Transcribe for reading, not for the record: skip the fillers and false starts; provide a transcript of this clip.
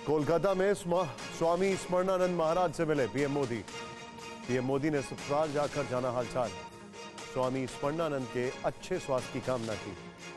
कोलकाता में स्वामी स्मरणानंद महाराज से मिले पीएम मोदी। पीएम मोदी ने ससुराल जाकर जाना हालचाल। स्वामी स्मरणानंद के अच्छे स्वास्थ्य की कामना की।